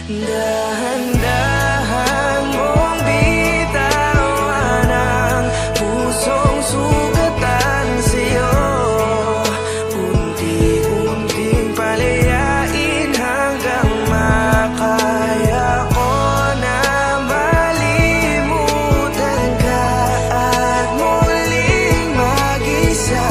Dahan-dahan mong bitawan ang pusong sugatan sa'yo. Unti-unting palayain hanggang makaya ko na malimutan ka at muling mag-isa.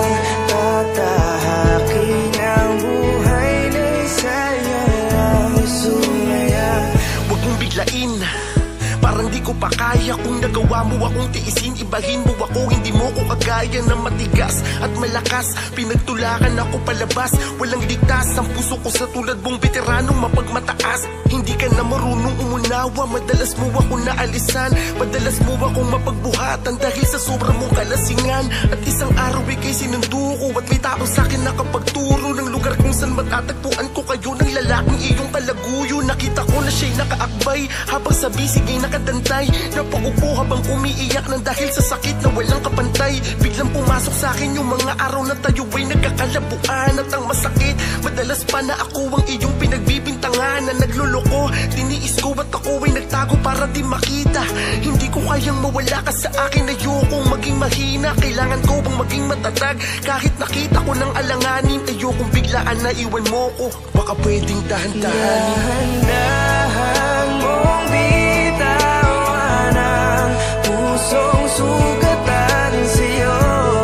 Tatahakin ang buhay na saya lang sumaya. Huwag mong biglain, parang di ko pa kaya. Kung nagawa mo akong tiisin, ibahin mo ako. Hindi mo ko kagaya na matigas at malakas. Pinagtulakan ako palabas, walang ligtas. Ang puso ko sa tulad mong veteranong mapagmataas. Hindi ka na marunong umunawa, madalas mo ako naalisan. Madalas mo akong mapagbuhatan dahil sa sobrang mong kalasingan. At isang araw ika'y sinundo ko at may tao sa'kin nakapagturo ng lugar kung saan matatagpuan ko kayo ng lalaking iyong kalaguyo. Nakita ko na siya'y nakaakbay habang sa bisigay nakadantay. Napaupo habang umiiyak ng dahil sa sakit na walang kapantay. Biglang pumasok sa akin yung mga araw na tayo ay nagkakalabuan. At ang masakit, madalas pa na ako ang iyong pinagbibintangan na nagluloko. Tiniis ko at ako ay nagtago para di makita. Hindi ko kayang mawala ka sa akin. Ayokong maging mahina, kailangan ko bang maging matatag. Kahit nakita ko ng alanganin, ayokong biglaan na iwan mo ko. Baka pwedeng dahan-dahanin. Dahan-dahan mong bitawan ang pusong sugatan sa'yo.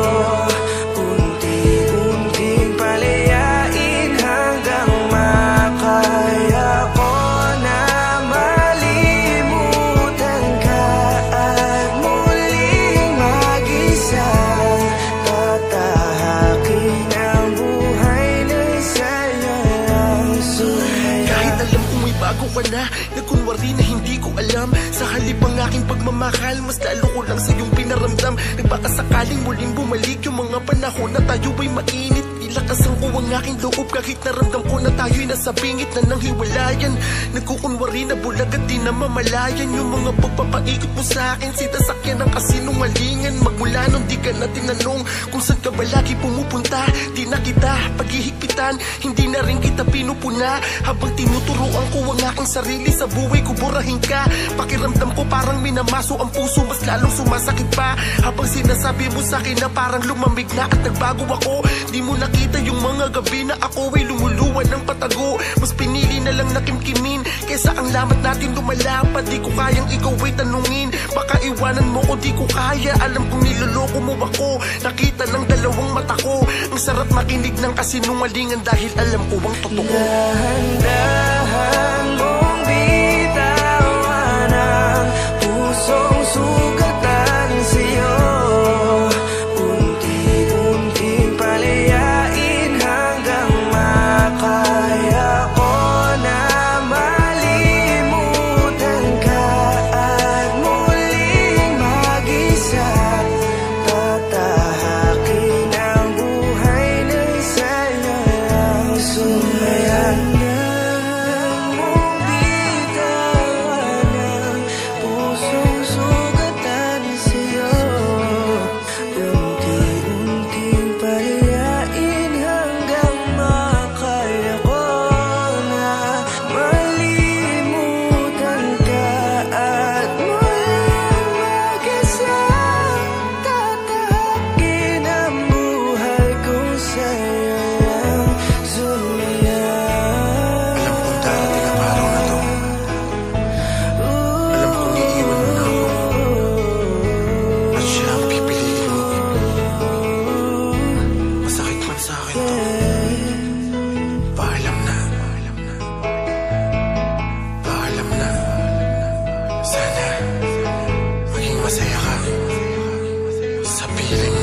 Unti-unting palayain hanggang makaya ko na malimutan ka at muling mag-isa. Tatahakin ang buhay na saya lang sumaya. Kahit alam kong may bago ka na, nagkunwari na hindi ko alam. Sa halip ang aking pagmamahal, mas lalo ko lang sa iyong pinaramdam. Nagbaka sakaling muling bumalik yung mga panahon na tayo ay mainit. Ilakasan ko ang aking loob kahit naramdam ko na tayo'y nasa bingit na ng hiwalayan. Nagkukunwari na bulag at di na mamalayan yung mga pagpapaikot mo sa akin. Sinasakyan ng kasinungalingan. Magmula nung di ka na tinanong kung saan ka ba lagi pumupunta. Di na kita paghihigpitan, hindi na rin kita pinupuna. Habang tinuturuan ko ang aking sarili sa buhay ko, burahin ka. Pakiramdam ko parang minamaso ang puso, mas lalong sumasakit pa. Habang sinasabi mo sa akin na parang lumamig na at nagbago ako. Di mo nakita yung mga gabi na ako ay lumuluwan ng patago. Mas pinili na lang na kimkimin kesa ang lamat natin lumalapad. Di ko kayang ikaw ay tanungin, baka iwanan mo ko, di ko kaya. Alam kong niloloko mo ako, nakita ng dalawang mata ko. Ang sarap makinig ng kasinungalingan dahil alam ko ang totoo. Dahan-dahan mong bitawan ang pusong sugatan sa'yo. Unti-unting palayain hanggang makaya ko na malimutan ka at muling mag-isa. Tatahakin ang buhay na saya lang sumaya. Mong bitawan ang pusong sugatan sa'yo. Unti-unting palayain hanggang makaya ko na malimutan ka at muling mag-isa. Tatahakin ang buhay kong saya lang sumaya. Alam kong darating ang araw na to. Alam kong iiwan mo na ako at siya ang pipiliin mo. Masakit man sa akin to. Paalam na. Paalam na. Sana maging masaya ka sa piling mo.